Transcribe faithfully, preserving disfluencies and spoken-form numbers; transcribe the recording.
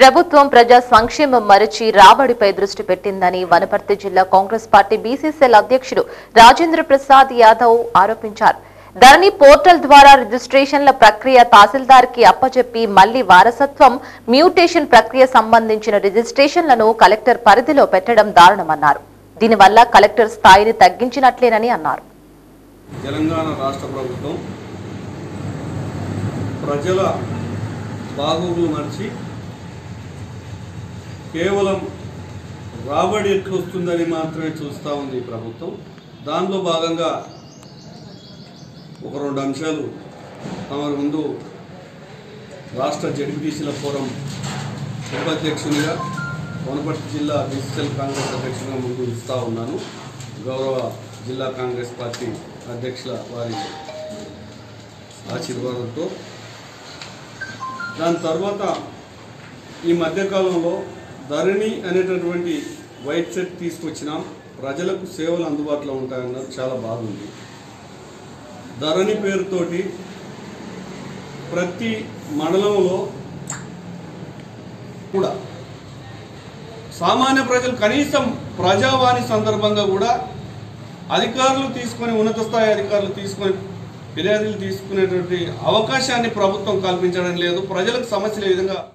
ప్రభుత్వం ప్రజా సంక్షేమం మరచి రాబడిపై దృష్టి పెట్టిందని వనపర్తి జిల్లా కాంగ్రెస్ పార్టీ బీసీసీఎల్ అధ్యక్షుడు రాజేంద్ర ప్రసాద్ యాదవ్ ఆరోపించారు. ధరణి పోర్టల్ ద్వారా రిజిస్ట్రేషన్ల ప్రక్రియ తహసీల్దార్ కి అప్పచెప్పి మళ్లీ వారసత్వం మ్యూటేషన్ ప్రక్రియ సంబంధించిన రిజిస్ట్రేషన్లను కలెక్టర్ పరిధిలో పెట్టడం దారుణమన్నారు. దీనివల్ల కలెక్టర్ స్థాయిని తగ్గించినట్లేనని అన్నారు. తెలంగాణ రాష్ట్ర ప్రభుత్వం ప్రజల బాగోగులు మర్చి కేవలం రాబడి ఎట్లు వస్తుందని మాత్రమే చూస్తూ ఉంది ఈ ప్రభుత్వం. దానిలో భాగంగా ఒక రెండు అంశాలు తమ ముందు రాష్ట్ర జడ్పీటీసీల ఫోరం ఉపాధ్యక్షునిగా వనపర్తి జిల్లా బీసీసీఎల్ కాంగ్రెస్ అధ్యక్షునిగా ముందు ఇస్తూ ఉన్నాను. గౌరవ జిల్లా కాంగ్రెస్ పార్టీ అధ్యక్షుల వారి ఆశీర్వాదంతో. దాని తర్వాత ఈ మధ్యకాలంలో ధరణి అనేటటువంటి వైట్ సెట్ తీసుకొచ్చినాం, ప్రజలకు సేవలు అందుబాటులో ఉంటాయన్నది చాలా బాగుంది. ధరణి పేరుతోటి ప్రతి మండలంలో కూడా సామాన్య ప్రజలు కనీసం ప్రజావాణి సందర్భంగా కూడా అధికారులు తీసుకొని ఉన్నత స్థాయి అధికారులు తీసుకొని ఫిర్యాదులు తీసుకునేటువంటి అవకాశాన్ని ప్రభుత్వం కల్పించడం లేదు. ప్రజలకు సమస్యలు ఏ విధంగా